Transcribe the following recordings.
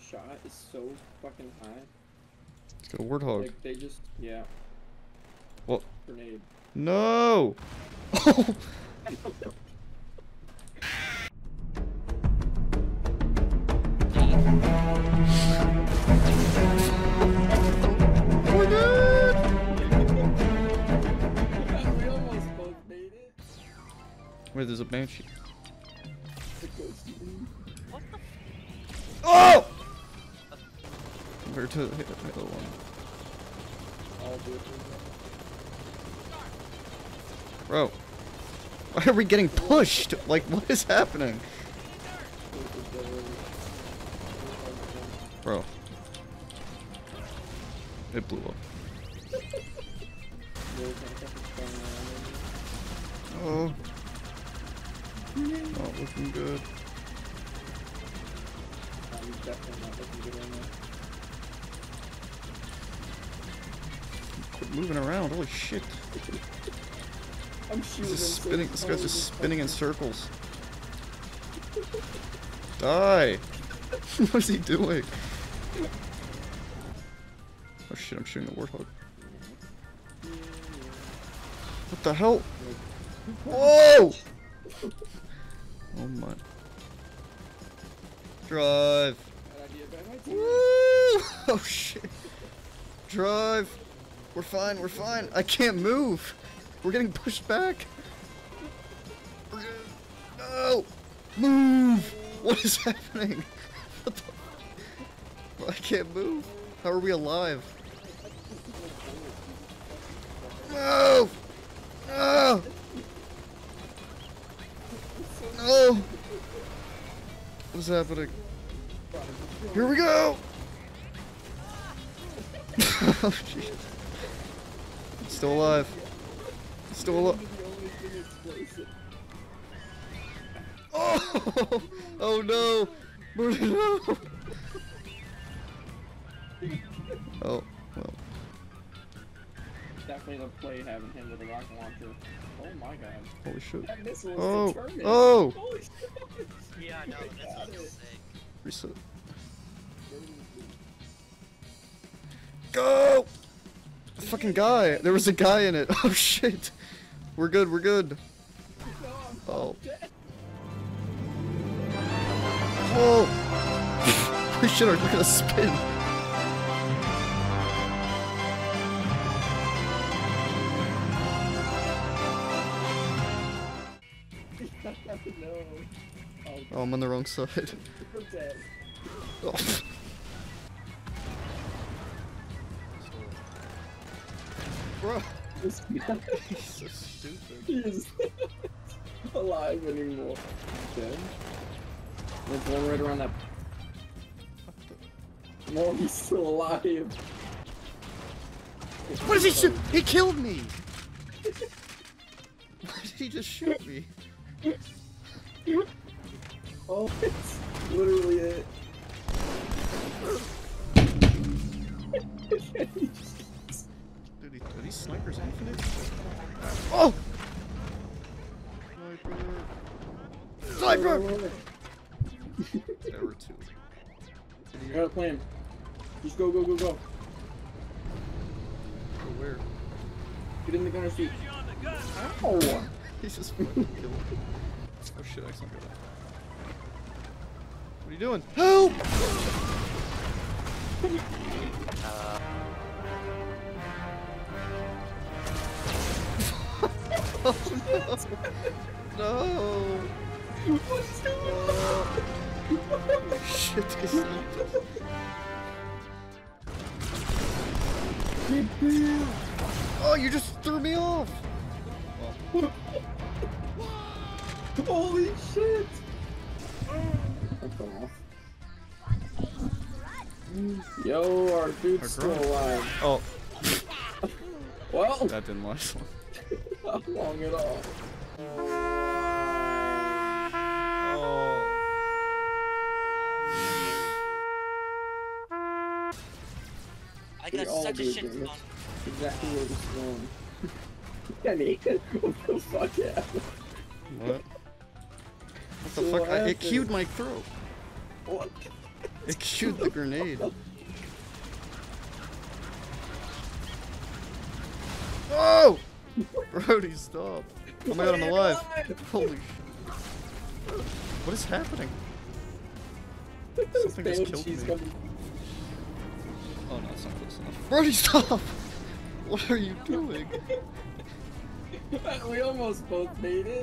shot is so fucking high. Let's get a warthog. Like, they just, yeah. What? Grenade. No! Oh my god! We almost both made it. Wait, there's a banshee. What the? Oh! Where to hit the other one? All good. Bro, why are we getting pushed? Like, what is happening? Bro. It blew up. Oh. Not looking good. Definitely not looking good right now. Quit moving around, holy shit. I'm shooting. This is spinning, this guy's just spinning in circles. Die! What is he doing? Oh shit, I'm shooting a warthog. What the hell? Whoa! Oh my. Drive! Woo! Oh shit. Drive! We're fine, we're fine. I can't move! We're getting pushed back! No! Move! What is happening? What the... I can't move. How are we alive? Move! No! No! What is happening? Here we go! Oh, jeez. Still alive. Still alive. Oh! Oh no! No! Oh, well. Definitely the play having him with a rocket launcher. Oh my god. Holy shit. That missile is Oh! determined. Oh! Holy shit. Yeah, I know. That's what sick. Reset. Go! The fucking guy! There was a guy in it! Oh shit! We're good, we're good. Oh. Whoa! Holy shit, we're gonna spin! No. Oh, I'm on the wrong side. We're dead. Oh. Bro! This guy He's so stupid. is alive anymore. Dead. There's one right around that. No, he's still alive. What does he shoot? He killed me! Why did he just shoot me? Oh, it's literally it. Dude, are these snipers infinite? Oh! Sniper! There were two. You gotta plan. Just go, go, go, go. Oh, where? Get in the gunner seat. Ow! He's just fucking killed me. Oh shit, I can't do that. What are you doing? Help! Oh no! What's going on? Holy shit, he's Oh, you just threw me off! Holy shit! That's off. Yo, our dude's still alive. Oh, Well, that didn't last long. not long at all. Oh. I got We all such a do shit this. ton. Exactly where it's going. Kenny, what the fuck, yeah? What? What the So fuck? what It happened? cued my throat. What? It shoot the grenade. Oh! Brody, stop. Oh my god, I'm alive. Holy shit. What is happening? Something just killed me. Oh no, it's not close enough. Brody, stop! What are you doing? We almost both made it.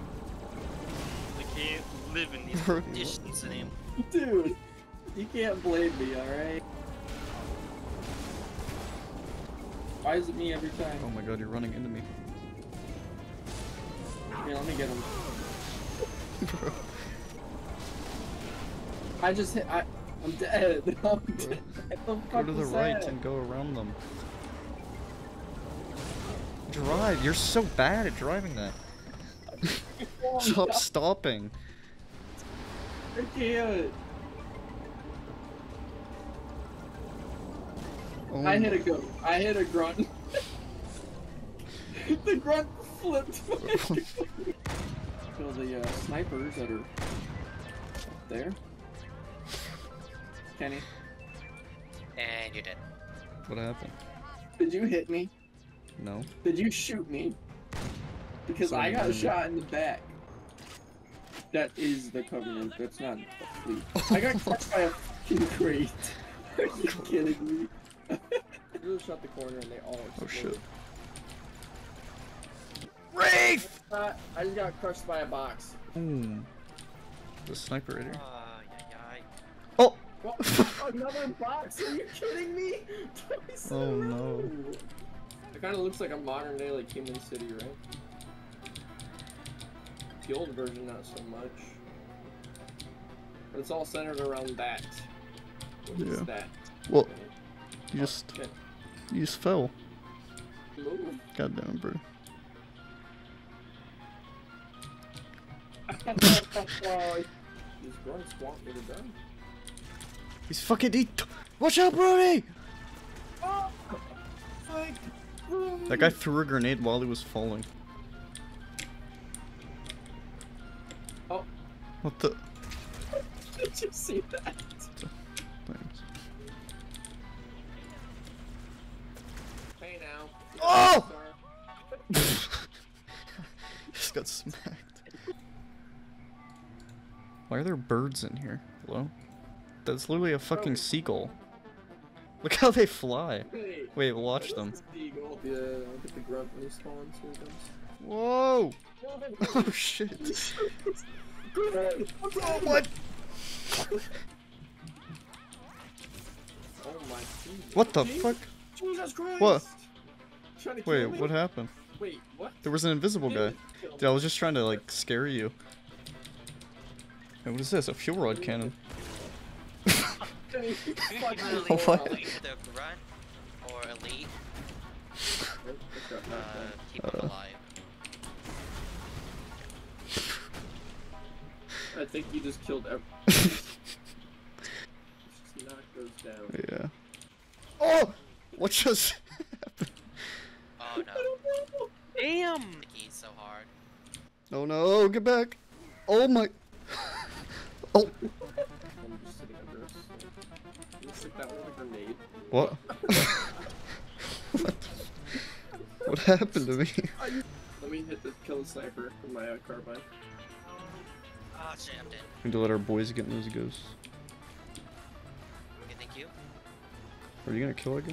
I can't live in these Brody, conditions anymore. Dude, you can't blame me, alright? Why is it me every time? Oh my god, you're running into me. Here, let me get him. Bro. I just hit. I'm dead. I'm dead. Go to the right and go around them. Drive. You're so bad at driving that. Stop stopping. I can't. Oh I hit a goat. I hit a grunt. The grunt flipped. Kill the snipers that are up there. Kenny, And you're dead. What happened? did you hit me? No. Did you shoot me? Because I got shot in the back. That is the Covenant. That's not a fleet. I got crushed by a fucking crate. Are you kidding me? I really shot the corner and they all exploded. Oh shit. Wraith! I just got crushed by a box. Ooh. The sniper right here. Yay. Oh! What? Another box? Are you kidding me? Twice in a Oh, row. no. It kind of looks like a modern day like Human City, right? The old version, not so much. But it's all centered around that. What is Yeah. that? Well, you just Okay. you just fell. Move. God damn it, bro. These grunts want me to die. He's fucking watch out, Brody! Oh! Like, That guy threw a grenade while he was falling. Oh, What the? did you see that? Thanks. Hey now. Oh! Just got smacked. Why are there birds in here? Hello? That's literally a fucking seagull. Look how they fly. Hey, Wait, watch them. Eagle. Yeah, look at the grunt when he spawns. Here it comes. Whoa! Oh shit. What? Oh my Jesus. What the fuck? Jesus Christ! What? Trying to kill Wait, me? what happened? Wait, what? There was an invisible guy. Kill me. Dude, I was just trying to like scare you. Hey, what is this? A fuel rod cannon. You Oh, literally what? only hit the grunt or elite. Keep them alive. I think you just killed every. Just knock those down. Yeah. Oh! What just happened? Oh no. Damn! He's so hard. Oh no, get back! Oh my... Oh! I'm just sitting under us. Let's stick that one with a grenade. What? What happened to me? Let me hit the kill the sniper with my carbine. Oh shit, I'm dead. We need to let our boys get in those ghosts. Okay, thank you. Are you gonna kill again?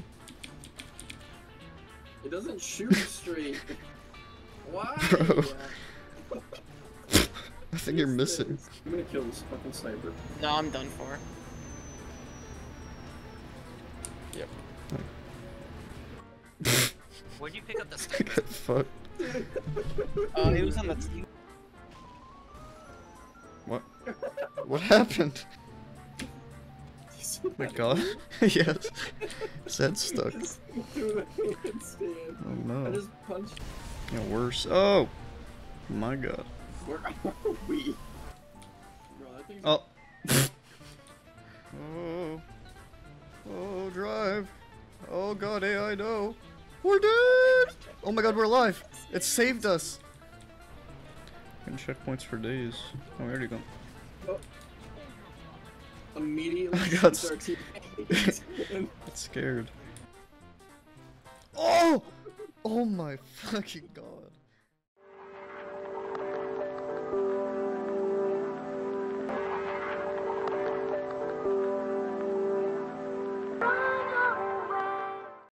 It doesn't shoot straight. Why? Bro. I think you're missing. I'm gonna kill this fucking sniper. No, I'm done for. Yep. Where'd you pick up the stick? Get fucked. It was on the team. What? What happened? Oh my god. Yes. His head's stuck. Just threw the handstand. Oh I no. just punched. Yeah, worse. Oh! My god. Where are we? Bro, that thing's Oh. Oh. Oh, drive. Oh god, AI, no. We're dead! Oh my god, we're alive. It saved us. And checkpoints for days. Oh, we already gone. immediately I got shoots our teammates. Got scared. Oh! Oh my fucking god.